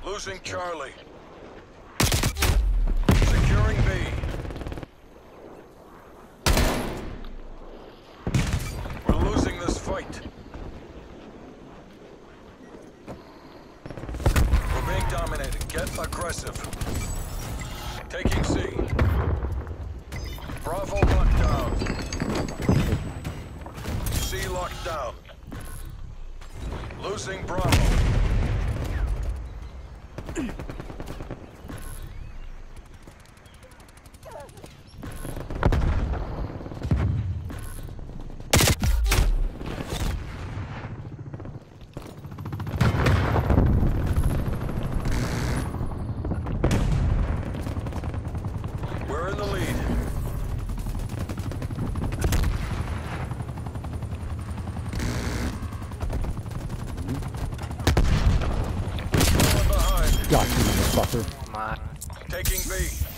Losing Charlie. Securing B. We're losing this fight. We're being dominated. Get aggressive. Taking C. Bravo locked down. C locked down. Losing Bravo. We're in the lead. Falling behind. Got you, motherfucker. Come on. Taking B.